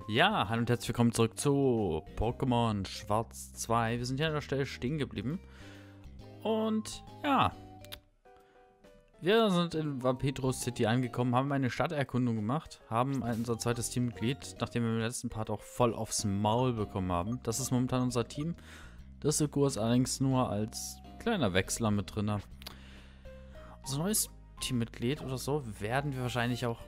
Ja, hallo und herzlich willkommen zurück zu Pokémon Schwarz 2. Wir sind hier an der Stelle stehen geblieben. Und ja, wir sind in Vampiro City angekommen, haben eine Stadterkundung gemacht, haben unser zweites Teammitglied, nachdem wir im letzten Part auch voll aufs Maul bekommen haben. Das ist momentan unser Team. Das Sukur ist allerdings nur als kleiner Wechsler mit drin. Unser neues Teammitglied oder so werden wir wahrscheinlich auch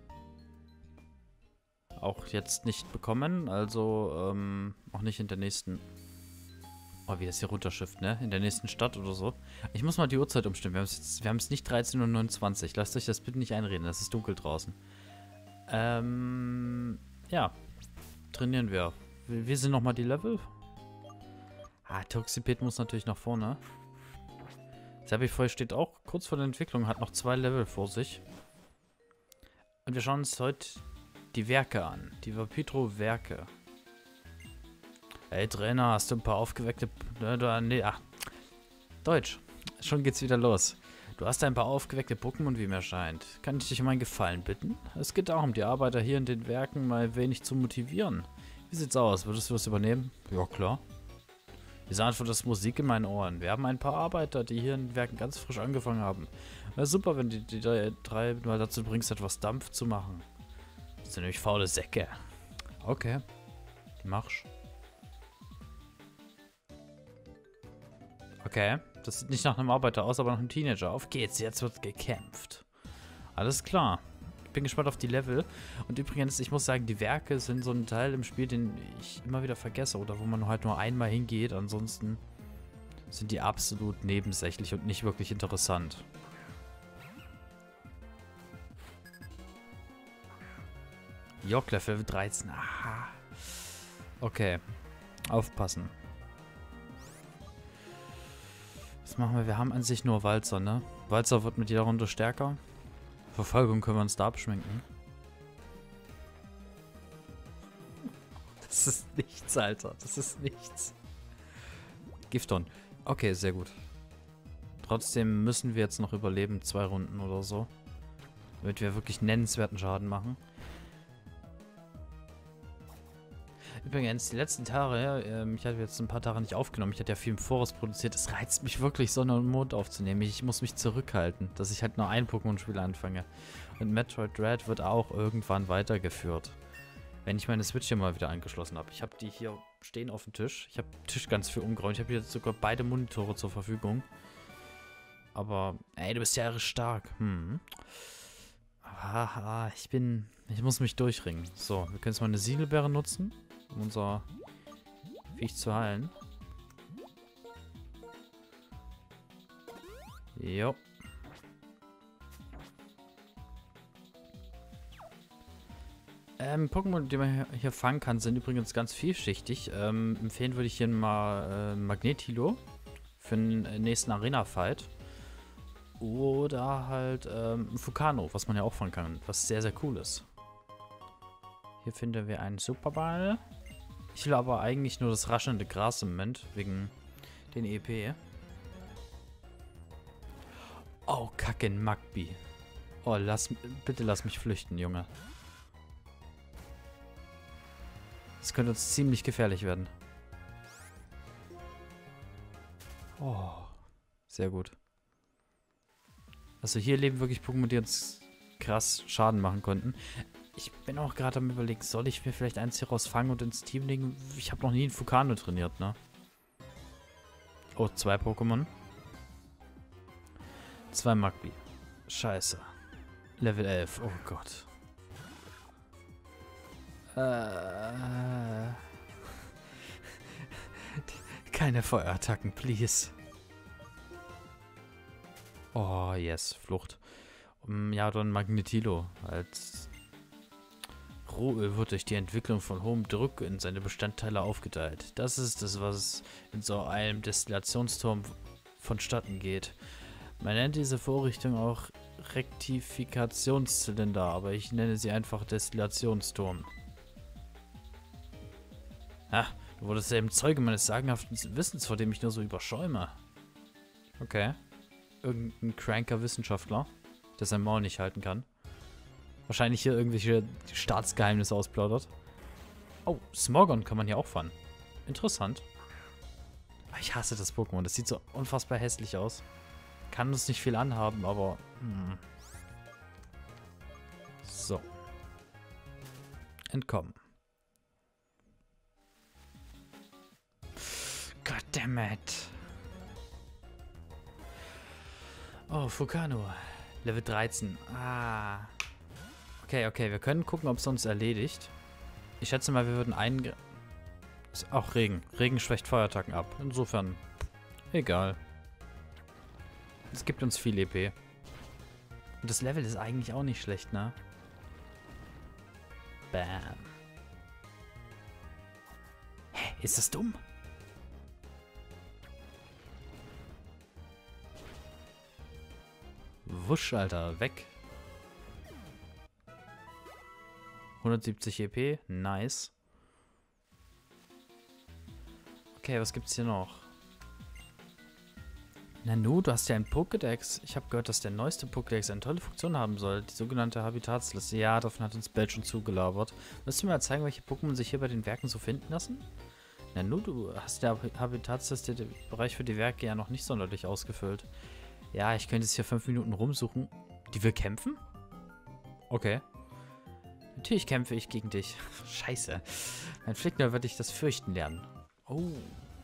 jetzt nicht bekommen, also auch nicht in der nächsten, oh, wie das hier runterschifft, ne? In der nächsten Stadt oder so. Ich muss mal die Uhrzeit umstimmen, wir haben es nicht 13:29 Uhr, lasst euch das bitte nicht einreden, es ist dunkel draußen. Ja, trainieren wir. Wie sind nochmal die Level? Toxipet muss natürlich nach vorne. Serpifeu steht auch kurz vor der Entwicklung, hat noch 2 Level vor sich. Und wir schauen uns heute die Werke an. Die Vampiro-Werke. Hey Trainer, hast du ein paar aufgeweckte... Deutsch. Schon geht's wieder los. Du hast ein paar aufgeweckte Pokémon, wie mir scheint. Kann ich dich um einen Gefallen bitten? Es geht darum, die Arbeiter hier in den Werken mal ein wenig zu motivieren. Wie sieht's aus? Würdest du was übernehmen? Ja, klar. Diese Antwort ist Musik in meinen Ohren. Wir haben ein paar Arbeiter, die hier in den Werken ganz frisch angefangen haben. Wäre super, wenn die 3 mal dazu bringst, etwas Dampf zu machen. Das sind nämlich faule Säcke. Okay. Mach's. Okay. Das sieht nicht nach einem Arbeiter aus, aber nach einem Teenager. Auf geht's, jetzt wird gekämpft. Alles klar. Ich bin gespannt auf die Level. Und übrigens, ich muss sagen, die Werke sind so ein Teil im Spiel, den ich immer wieder vergesse. Oder wo man halt nur einmal hingeht. Ansonsten sind die absolut nebensächlich und nicht wirklich interessant. Jockleff Level 13. Aha. Okay. Aufpassen. Was machen wir? Wir haben an sich nur Walzer, ne? Walzer wird mit jeder Runde stärker. Verfolgung können wir uns da abschminken. Das ist nichts, Alter. Das ist nichts. Gifton. Okay, sehr gut. Trotzdem müssen wir jetzt noch überleben. 2 Runden oder so. Damit wir wirklich nennenswerten Schaden machen. Übrigens, die letzten Tage, ich hatte jetzt ein paar Tage nicht aufgenommen, ich hatte ja viel im Voraus produziert, es reizt mich wirklich, Sonne und Mond aufzunehmen. Ich muss mich zurückhalten, dass ich halt nur ein Pokémon-Spiel anfange. Und Metroid Dread wird auch irgendwann weitergeführt. Wenn ich meine Switch hier mal wieder angeschlossen habe. Ich habe die hier stehen auf dem Tisch. Ich habe den Tisch ganz viel umgeräumt. Ich habe jetzt sogar beide Monitore zur Verfügung. Aber, ey, du bist ja stark. Ich muss mich durchringen. So, wir können jetzt mal eine Siegelbeere nutzen, um unser Viech zu heilen. Jo. Pokémon, die man hier fangen kann, sind übrigens ganz vielschichtig. Empfehlen würde ich hier mal Magnetilo für den nächsten Arena-Fight. Oder halt Fukano, was man ja auch fangen kann, was sehr, sehr cool ist. Hier finden wir einen Superball. Ich will aber eigentlich nur das raschelnde Gras im Moment, wegen den EP. Oh, Kacke, Magby. Oh, bitte lass mich flüchten, Junge. Das könnte uns ziemlich gefährlich werden. Oh, sehr gut. Also hier leben wirklich Pokémon, die uns krass Schaden machen konnten. Ich bin auch gerade am Überlegen, soll ich mir vielleicht eins hier rausfangen und ins Team legen? Ich habe noch nie einen Fukano trainiert, ne? Oh, 2 Pokémon. 2 Magby. Scheiße. Level 11, oh Gott. Keine Feuerattacken, please. Oh, yes, Flucht. Ja, dann Magnetilo. Als Rohöl wird durch die Entwicklung von hohem Druck in seine Bestandteile aufgeteilt. Das ist es, was in so einem Destillationsturm vonstatten geht. Man nennt diese Vorrichtung auch Rektifikationszylinder, aber ich nenne sie einfach Destillationsturm. Du wurdest ja eben Zeuge meines sagenhaften Wissens, vor dem ich nur so überschäume. Okay. Irgendein cranker Wissenschaftler, der sein Maul nicht halten kann. Wahrscheinlich hier irgendwelche Staatsgeheimnisse ausplaudert. Oh, Smogon kann man hier auch fangen. Interessant. Ich hasse das Pokémon. Das sieht so unfassbar hässlich aus. Kann uns nicht viel anhaben, aber... So. Entkommen. Goddammit. Oh, Fukano. Level 13. Ah. Okay, wir können gucken, ob es uns erledigt. Ich schätze mal, wir würden einen... Ist auch Regen. Regen schwächt Feuerattacken ab. Insofern, egal. Es gibt uns viel EP. Und das Level ist eigentlich auch nicht schlecht, ne? Bam. Hä, ist das dumm? Wusch, Alter, weg. 170 EP, nice. Okay, was gibt's hier noch? Nanu, du hast ja einen Pokédex. Ich habe gehört, dass der neueste Pokédex eine tolle Funktion haben soll. Die sogenannte Habitatsliste. Ja, davon hat uns Bell schon zugelabert. Willst du mir mal zeigen, welche Pokémon sich hier bei den Werken so finden lassen? Nanu, du hast der Habitatsliste den Bereich für die Werke ja noch nicht sonderlich ausgefüllt. Ja, ich könnte jetzt hier 5 Minuten rumsuchen. Die will kämpfen? Okay. Natürlich kämpfe ich gegen dich. Scheiße. Mein Flickner wird dich das fürchten lernen. Oh.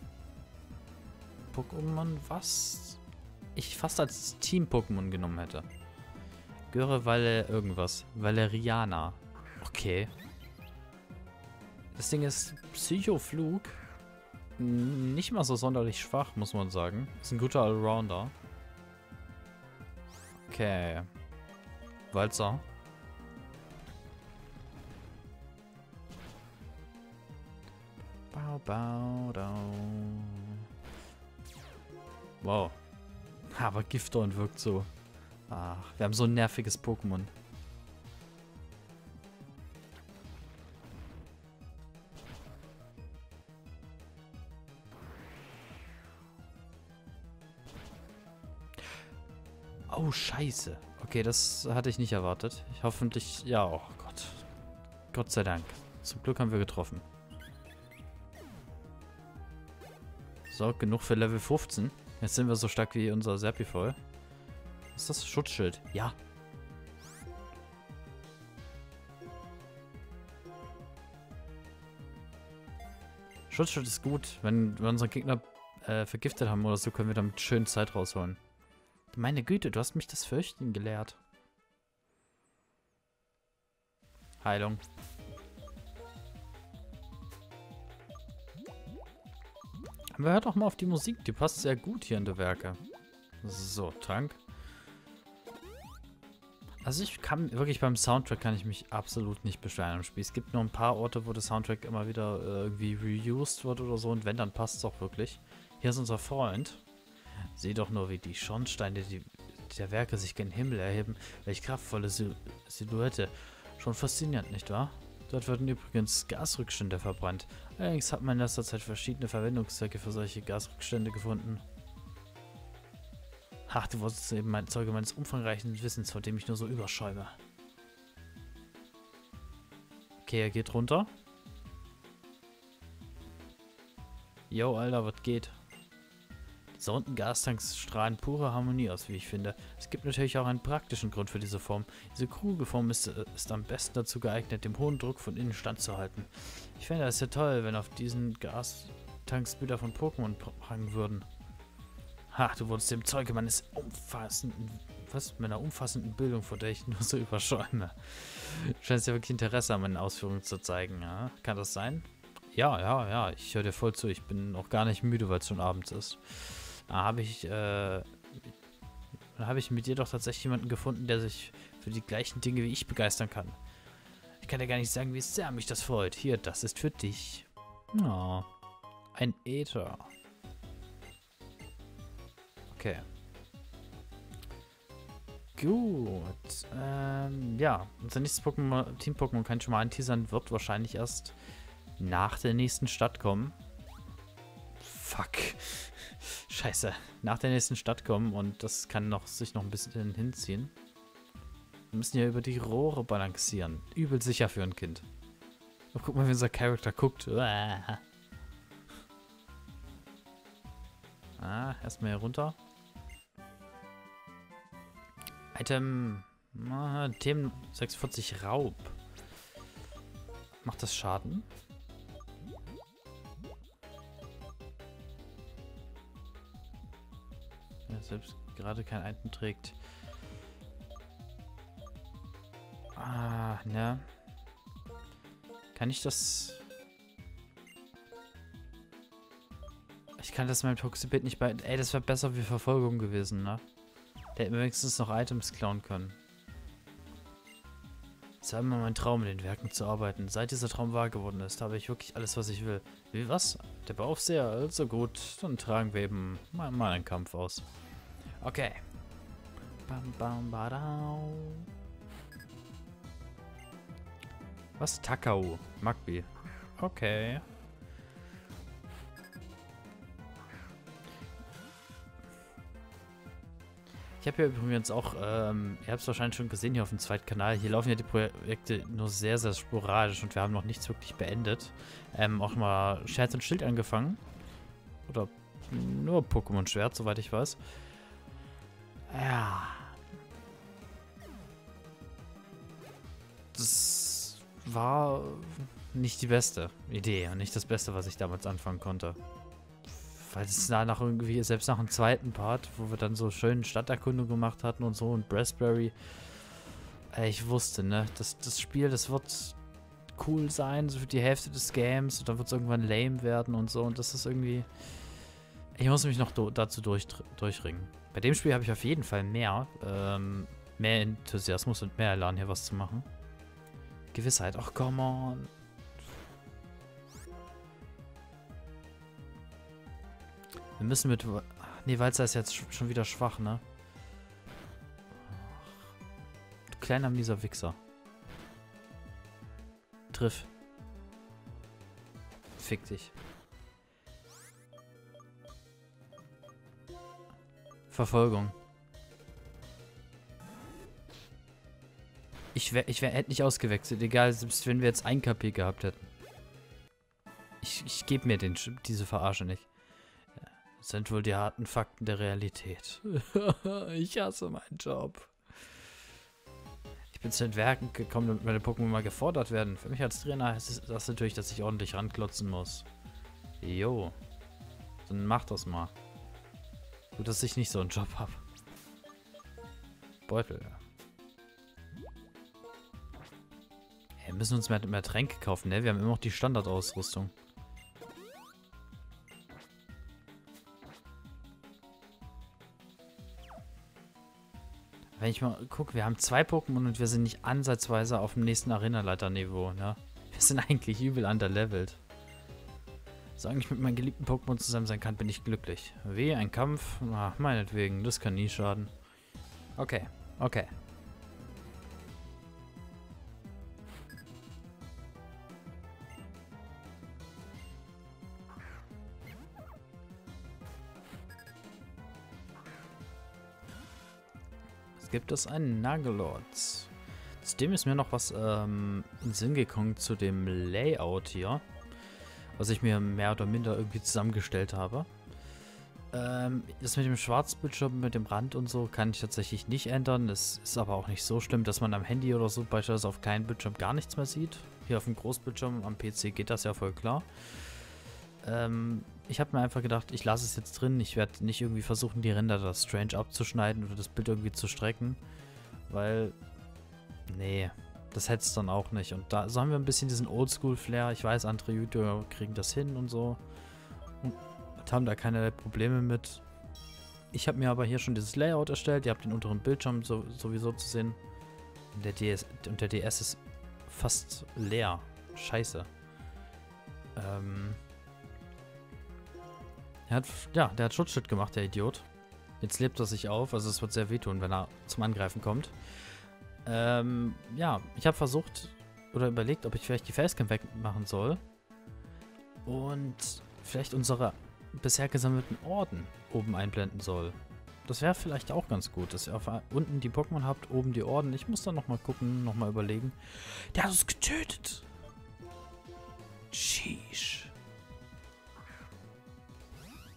Pokémon, was ich fast als Team-Pokémon genommen hätte. Göre irgendwas. Valeriana. Okay. Das Ding ist Psychoflug. Nicht mal so sonderlich schwach, muss man sagen. Ist ein guter Allrounder. Okay. Walzer. Bau, bau, dau. Wow. Aber Gifthorn wirkt so. Ach, wir haben so ein nerviges Pokémon. Oh, scheiße. Okay, das hatte ich nicht erwartet. Hoffentlich... Ja, oh Gott. Gott sei Dank. Zum Glück haben wir getroffen. So, genug für Level 15. Jetzt sind wir so stark wie unser Serpifol. Was ist das? Schutzschild? Ja. Schutzschild ist gut. Wenn wir unseren Gegner vergiftet haben oder so, können wir damit schön Zeit rausholen. Meine Güte, du hast mich das Fürchten gelehrt. Heilung. Aber hört doch mal auf die Musik, die passt sehr gut hier in der Werke. So, Trank. Also ich kann wirklich beim Soundtrack kann ich mich absolut nicht beschweren im Spiel. Es gibt nur ein paar Orte, wo der Soundtrack immer wieder irgendwie reused wird oder so und wenn, dann passt es auch wirklich. Hier ist unser Freund. Sieh doch nur, wie die Schornsteine der Werke sich gen Himmel erheben. Welch kraftvolle Silhouette. Schon faszinierend, nicht wahr? Dort werden übrigens Gasrückstände verbrannt. Allerdings hat man in letzter Zeit verschiedene Verwendungszwecke für solche Gasrückstände gefunden. Ach, du wurdest eben ein Zeuge meines umfangreichen Wissens, vor dem ich nur so überschäume. Okay, er geht runter. Yo, Alter, was geht? Die sonderten Gastanks strahlen pure Harmonie aus, wie ich finde. Es gibt natürlich auch einen praktischen Grund für diese Form. Diese Kugelform ist am besten dazu geeignet, dem hohen Druck von innen standzuhalten. Ich fände es ja toll, wenn auf diesen Gastanks Bilder von Pokémon prangen würden. Ha, du wurdest dem Zeuge meines meiner umfassenden Bildung, vor der ich nur so überschäume. Du scheinst ja wirklich Interesse an meinen Ausführungen zu zeigen, ja? Kann das sein? Ja, ich höre dir voll zu. Ich bin auch gar nicht müde, weil es schon abends ist. Da habe ich mit dir doch tatsächlich jemanden gefunden, der sich für die gleichen Dinge wie ich begeistern kann. Ich kann dir gar nicht sagen, wie sehr mich das freut. Hier, das ist für dich. Oh, ein Äther. Okay. Gut. Ja, unser nächstes Team-Pokémon kann ich schon mal anteasern, wird wahrscheinlich erst nach der nächsten Stadt kommen. Fuck. Scheiße. Nach der nächsten Stadt kommen und das kann sich noch ein bisschen hinziehen. Wir müssen ja über die Rohre balancieren. Übel sicher für ein Kind. Oh, guck mal, wie unser Charakter guckt. Ah, erstmal hier runter. Item. Themen 46 Raub. Macht das Schaden? Ja, selbst gerade kein Item trägt. Ne. Kann ich das... Ich kann das mit meinem Toxibit nicht bei... Ey, das wäre besser wie Verfolgung gewesen, ne? Der hätte mir wenigstens noch Items klauen können. Es war immer mein Traum, in den Werken zu arbeiten. Seit dieser Traum wahr geworden ist, habe ich wirklich alles, was ich will. Wie was? Der Beaufseher? Also gut, dann tragen wir eben mal einen Kampf aus. Okay. Bam, bam, badau. Was? Takao. Magbi. Okay. Ich habe ja übrigens auch, ihr habt es wahrscheinlich schon gesehen hier auf dem zweiten Kanal, hier laufen ja die Projekte nur sehr, sehr sporadisch und wir haben noch nichts wirklich beendet. Auch mal Schwert und Schild angefangen. Oder nur Pokémon Schwert, soweit ich weiß. Ja. Das war nicht die beste Idee und nicht das Beste, was ich damals anfangen konnte. Weil es danach irgendwie, selbst nach dem zweiten Part, wo wir dann so schön Stadterkundung gemacht hatten und so und Raspberry, ich wusste, ne, das Spiel, das wird cool sein, so für die Hälfte des Games und dann wird es irgendwann lame werden und so und das ist irgendwie, ich muss mich noch dazu durchringen. Bei dem Spiel habe ich auf jeden Fall mehr Enthusiasmus und mehr Elan, hier was zu machen. Gewissheit, ach, come on. Wir müssen mit... Nee, Walzer ist jetzt schon wieder schwach, ne? Du kleiner mieser Wichser. Triff. Fick dich. Verfolgung. Hätte nicht ausgewechselt, egal, selbst wenn wir jetzt 1 KP gehabt hätten. Ich gebe mir diese Verarsche nicht. Das sind wohl die harten Fakten der Realität. Ich hasse meinen Job. Ich bin zu den Werken gekommen, damit meine Pokémon mal gefordert werden. Für mich als Trainer heißt das natürlich, dass ich ordentlich ranklotzen muss. Jo. Dann mach das mal. Gut, dass ich nicht so einen Job habe. Beutel. Wir müssen uns mehr Tränke kaufen, ne? Wir haben immer noch die Standardausrüstung. Wenn ich mal gucke, wir haben 2 Pokémon und wir sind nicht ansatzweise auf dem nächsten Arenaleiter-Niveau, ne? Wir sind eigentlich übel underlevelt. Solange ich mit meinen geliebten Pokémon zusammen sein kann, bin ich glücklich. Wie, ein Kampf? Na, meinetwegen, das kann nie schaden. Okay, okay. Gibt es einen Nagelords. Zudem ist mir noch was in den Sinn gekommen zu dem Layout hier, was ich mir mehr oder minder irgendwie zusammengestellt habe. Das mit dem Schwarzbildschirm, mit dem Rand und so, kann ich tatsächlich nicht ändern. Es ist aber auch nicht so schlimm, dass man am Handy oder so beispielsweise auf kleinen Bildschirm gar nichts mehr sieht. Hier auf dem Großbildschirm am PC geht das ja voll klar. Ich habe mir einfach gedacht, ich lasse es jetzt drin. Ich werde nicht irgendwie versuchen, die Ränder da strange abzuschneiden oder das Bild irgendwie zu strecken. Weil, nee, das hätte es dann auch nicht. Und da so haben wir ein bisschen diesen Oldschool-Flair. Ich weiß, andere YouTuber kriegen das hin und so. Und haben da keine Probleme mit. Ich habe mir aber hier schon dieses Layout erstellt. Ihr habt den unteren Bildschirm sowieso zu sehen. Und der DS ist fast leer. Scheiße. Der hat Schutzschild gemacht, der Idiot. Jetzt lebt er sich auf, also es wird sehr wehtun, wenn er zum Angreifen kommt. Ja, ich habe versucht oder überlegt, ob ich vielleicht die Facecam wegmachen soll. Und vielleicht unsere bisher gesammelten Orden oben einblenden soll. Das wäre vielleicht auch ganz gut, dass ihr unten die Pokémon habt, oben die Orden. Ich muss dann nochmal gucken, nochmal überlegen. Der hat uns getötet!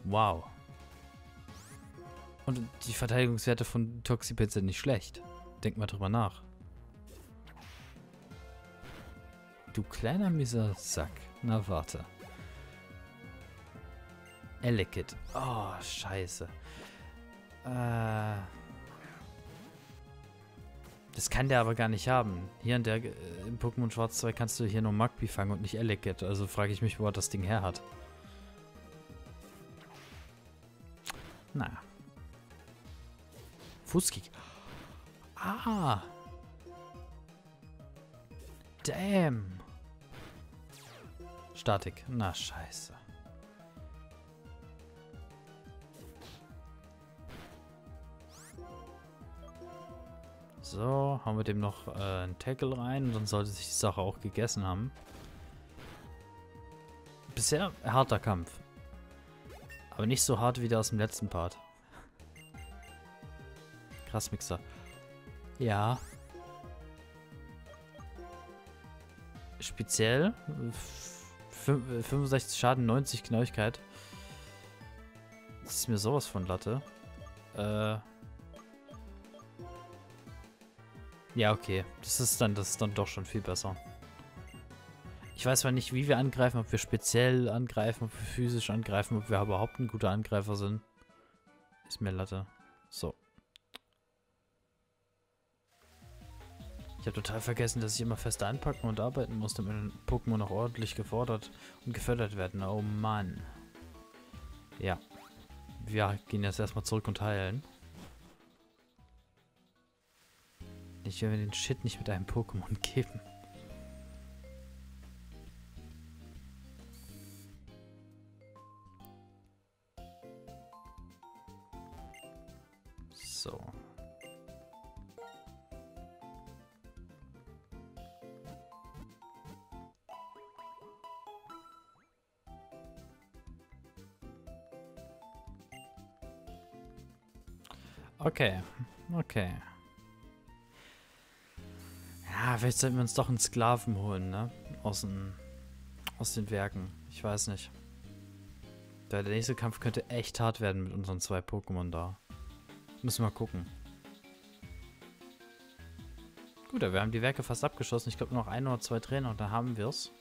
Wow. Und die Verteidigungswerte von Toxipet sind nicht schlecht. Denk mal drüber nach. Du kleiner mieser Sack. Na, warte. Elekid. Oh, scheiße. Das kann der aber gar nicht haben. Hier in im Pokémon Schwarz 2 kannst du hier nur Magby fangen und nicht Elekid. Also frage ich mich, wo er das Ding her hat. Naja. Fußkick. Ah. Damn. Statik. Na, scheiße. So, haben wir dem noch einen Tackle rein und dann sollte sich die Sache auch gegessen haben. Bisher harter Kampf. Aber nicht so hart wie der aus dem letzten Part. Krass, Mixer. Ja. Speziell 65 Schaden, 90 Genauigkeit. Das ist mir sowas von Latte. Ja, okay. Das ist dann doch schon viel besser. Ich weiß zwar nicht, wie wir angreifen, ob wir speziell angreifen, ob wir physisch angreifen, ob wir überhaupt ein guter Angreifer sind. Ist mir Latte. So. Ich habe total vergessen, dass ich immer fest anpacken und arbeiten muss, damit ein Pokémon auch ordentlich gefordert und gefördert werden. Oh Mann. Ja. Wir gehen jetzt erstmal zurück und heilen. Ich will mir den Shit nicht mit einem Pokémon geben. So. Okay. Okay. Ja, vielleicht sollten wir uns doch einen Sklaven holen, ne? Aus den Werken. Ich weiß nicht. Der nächste Kampf könnte echt hart werden mit unseren 2 Pokémon da. Müssen wir mal gucken. Gut, wir haben die Werke fast abgeschlossen. Ich glaube noch 1 oder 2 Trainer und dann haben wir es.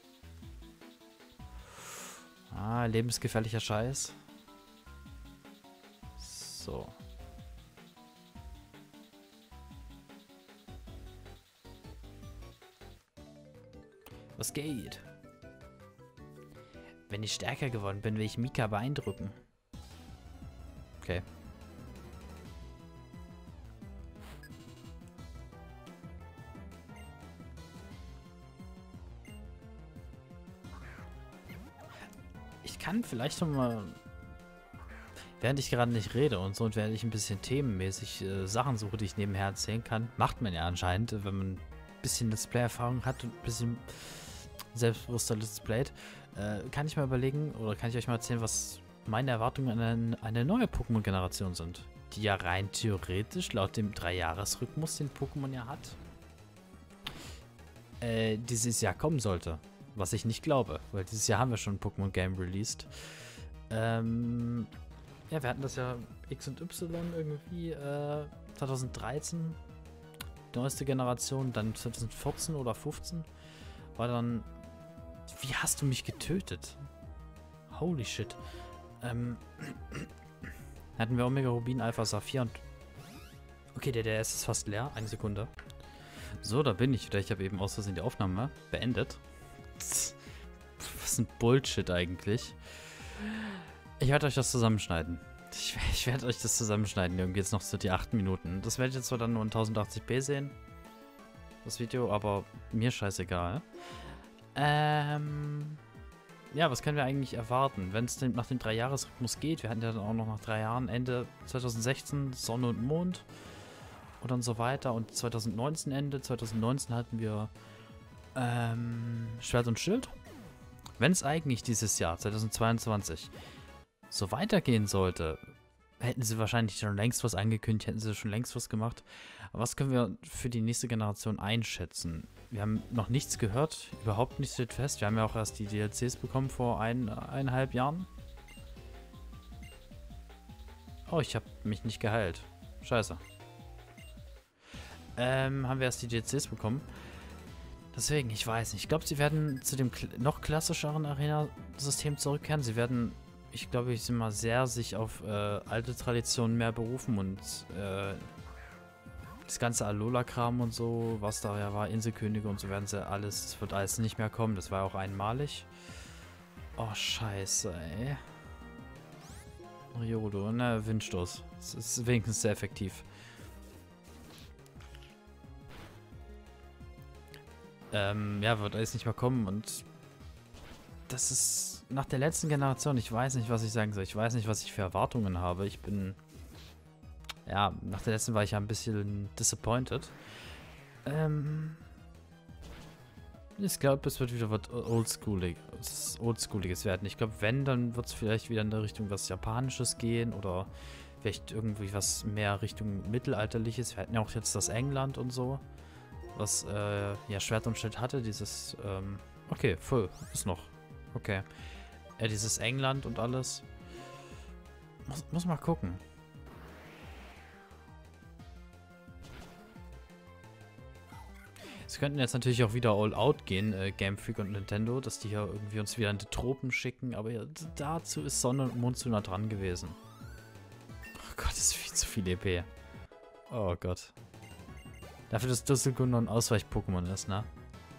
Ah, lebensgefährlicher Scheiß. So. Was geht? Wenn ich stärker geworden bin, will ich Mika beeindrucken. Okay. Ich kann vielleicht noch mal, während ich gerade nicht rede und so, und während ich ein bisschen themenmäßig Sachen suche, die ich nebenher erzählen kann, macht man ja anscheinend, wenn man ein bisschen Let's Play-Erfahrung hat und ein bisschen selbstbewusster Let's Playt, kann ich mal überlegen, oder kann ich euch mal erzählen, was meine Erwartungen an eine neue Pokémon-Generation sind, die ja rein theoretisch laut dem 3-Jahres-Rhythmus, den Pokémon ja hat, dieses Jahr kommen sollte. Was ich nicht glaube, weil dieses Jahr haben wir schon ein Pokémon-Game released. Ja, wir hatten das ja X und Y irgendwie 2013, die neueste Generation, dann 2014 oder 15 war dann... Wie hast du mich getötet? Holy shit. Hatten wir Omega Rubin, Alpha Saphir und... Okay, der DS ist fast leer. Eine Sekunde. So, da bin ich wieder. Ich habe eben aus Versehen die Aufnahme beendet. Was ein Bullshit eigentlich. Ich werde euch das zusammenschneiden. Ich werde euch das zusammenschneiden. Irgendwie jetzt noch so die 8 Minuten. Das werdet ihr zwar dann nur in 1080p sehen. Das Video, aber mir scheißegal. Ja, was können wir eigentlich erwarten, wenn es nach dem 3-Jahres-Rhythmus geht? Wir hatten ja dann auch noch nach 3 Jahren, Ende 2016 Sonne und Mond und dann so weiter. Und 2019 Ende, 2019 hatten wir Schwert und Schild. Wenn es eigentlich dieses Jahr, 2022, so weitergehen sollte, hätten sie wahrscheinlich schon längst was angekündigt, hätten sie schon längst was gemacht. Aber was können wir für die nächste Generation einschätzen? Wir haben noch nichts gehört, überhaupt nichts steht fest. Wir haben ja auch erst die DLCs bekommen vor 1,5 Jahren. Oh, ich habe mich nicht geheilt. Scheiße. Haben wir erst die DLCs bekommen. Deswegen, ich weiß nicht. Ich glaube, sie werden zu dem noch klassischeren Arena-System zurückkehren. Sie werden, ich glaube, ich sind mal sehr sich auf alte Traditionen mehr berufen und das ganze Alola-Kram und so, was da ja war, Inselkönige und so werden sie alles, das wird alles nicht mehr kommen. Das war auch einmalig. Oh, scheiße, ey. Riodo, ne, Windstoß. Das ist wenigstens sehr effektiv. Ja, wird alles nicht mehr kommen und das ist nach der letzten Generation, ich weiß nicht, was ich sagen soll. Ich weiß nicht, was ich für Erwartungen habe. Ich bin, ja, nach der letzten war ich ja ein bisschen disappointed. Ich glaube, es wird wieder was Oldschooliges werden. Ich glaube, wenn, dann wird es vielleicht wieder in der Richtung was Japanisches gehen oder vielleicht irgendwie was mehr Richtung Mittelalterliches. Wir hatten ja auch jetzt das England und so, was ja Schwert und Schild hatte. Dieses, okay, voll, ist noch. Okay. Dieses England und alles. Muss mal gucken. Sie könnten jetzt natürlich auch wieder all out gehen, Game Freak und Nintendo, dass die ja irgendwie uns wieder in die Tropen schicken, aber ja, dazu ist Sonne und Mond zu nah dran gewesen. Oh Gott, das ist viel zu viel EP. Oh Gott. Dafür, dass Dusselgun noch ein Ausweich-Pokémon ist, ne?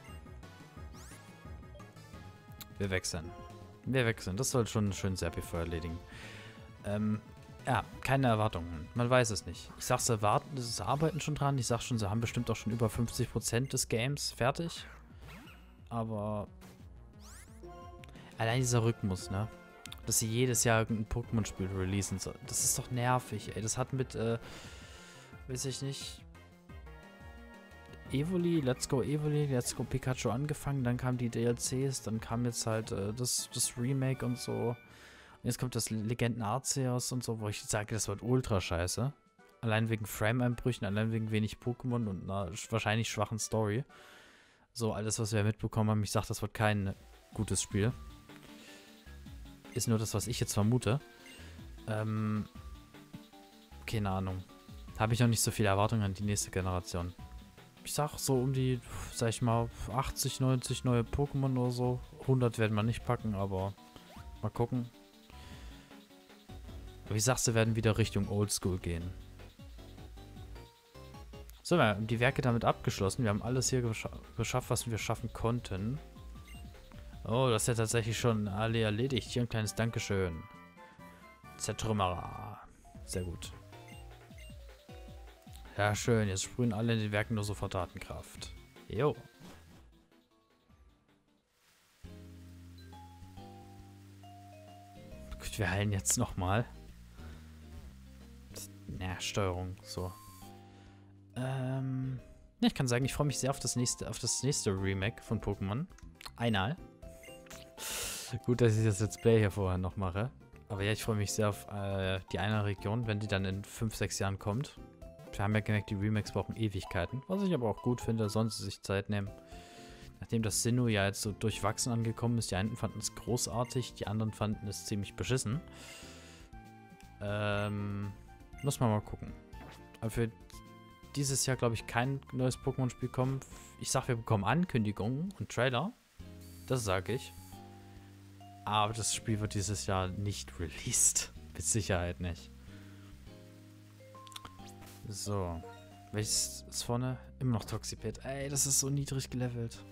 Wir wechseln. Wir wechseln. Das soll schon schön Serpifeu erledigen. Ja, keine Erwartungen. Man weiß es nicht. Ich sag, sie warten, sie arbeiten schon dran. Ich sag schon, sie haben bestimmt auch schon über 50% des Games fertig. Aber allein dieser Rhythmus, ne? Dass sie jedes Jahr irgendein Pokémon-Spiel releasen soll. Das ist doch nervig, ey. Das hat mit, weiß ich nicht, Evoli, Let's Go Pikachu angefangen. Dann kamen die DLCs. Dann kam jetzt halt das Remake und so. Jetzt kommt das Legenden Arceus und so, wo ich sage, das wird ultra scheiße. Allein wegen Frame-Einbrüchen, allein wegen wenig Pokémon und einer wahrscheinlich schwachen Story. So, alles, was wir mitbekommen haben, ich sage, das wird kein gutes Spiel. Ist nur das, was ich jetzt vermute. Keine Ahnung. Habe ich noch nicht so viele Erwartungen an die nächste Generation. Ich sag so um die, sag ich mal, 80, 90 neue Pokémon oder so. 100 werden wir nicht packen, aber mal gucken. Aber ich sag, sie werden wieder Richtung Oldschool gehen. So, wir haben die Werke damit abgeschlossen. Wir haben alles hier geschafft, was wir schaffen konnten. Oh, das ist ja tatsächlich schon alle erledigt. Hier ein kleines Dankeschön. Zertrümmerer. Sehr gut. Ja, schön. Jetzt sprühen alle in den Werken nur sofort Tatenkraft. Jo. Gut, wir heilen jetzt nochmal. Ja, Steuerung, so. Ja, ich kann sagen, ich freue mich sehr auf das nächste Remake von Pokémon. Einmal. Gut, dass ich das Let's Play hier vorher noch mache. Aber ja, ich freue mich sehr auf die eine Region, wenn die dann in 5, 6 Jahren kommt. Wir haben ja gemerkt, die Remakes brauchen Ewigkeiten. Was ich aber auch gut finde, sollen sie sich Zeit nehmen. Nachdem das Sinnoh ja jetzt so durchwachsen angekommen ist, die einen fanden es großartig, die anderen fanden es ziemlich beschissen. Muss man mal gucken. Aber für dieses Jahr, glaube ich, kein neues Pokémon-Spiel kommen. Ich sag, wir bekommen Ankündigungen und Trailer. Das sage ich. Aber das Spiel wird dieses Jahr nicht released. Mit Sicherheit nicht. So. Welches ist vorne? Immer noch Toxipet. Ey, das ist so niedrig gelevelt.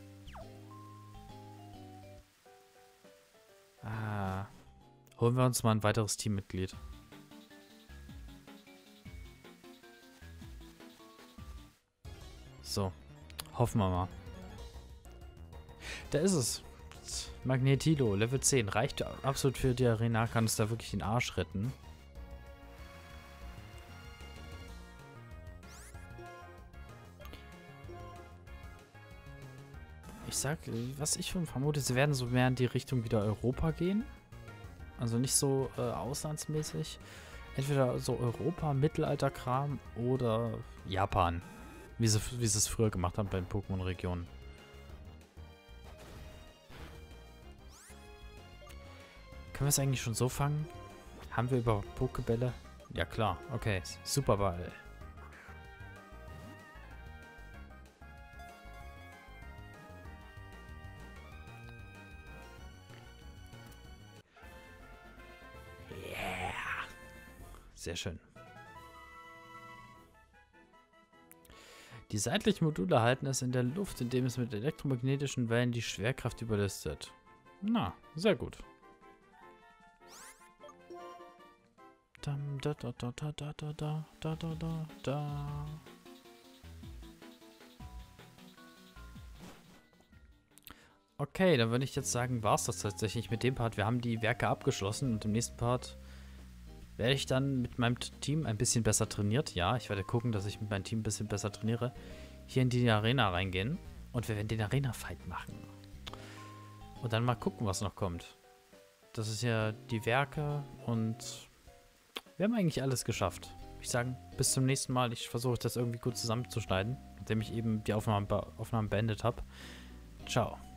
Ah. Holen wir uns mal ein weiteres Teammitglied. So. Hoffen wir mal. Da ist es. Magnetilo, Level 10. Reicht absolut für die Arena. Kann es da wirklich den Arsch retten. Ich sag, was ich von vermute, sie werden so mehr in die Richtung wieder Europa gehen. Also nicht so auslandsmäßig. Entweder so Europa, Mittelalterkram oder Japan. Wie sie es früher gemacht haben bei den Pokémon-Regionen. Können wir es eigentlich schon so fangen? Haben wir überhaupt Pokebälle? Ja klar, okay. Superball. Yeah. Sehr schön. Die seitlichen Module halten es in der Luft, indem es mit elektromagnetischen Wellen die Schwerkraft überlistet. Na, sehr gut. Da, da, da, da, da, da, da, da, da, da, da. Okay, dann würde ich jetzt sagen, war es das tatsächlich mit dem Part. Wir haben die Werke abgeschlossen und im nächsten Part werde ich dann mit meinem Team ein bisschen besser trainiert. Ja, ich werde gucken, dass ich mit meinem Team ein bisschen besser trainiere. Hier in die Arena reingehen und wir werden den Arena-Fight machen. Und dann mal gucken, was noch kommt. Das ist ja die Werke und wir haben eigentlich alles geschafft. Ich sage, bis zum nächsten Mal. Ich versuche das irgendwie gut zusammenzuschneiden, nachdem ich eben die Aufnahmen beendet habe. Ciao.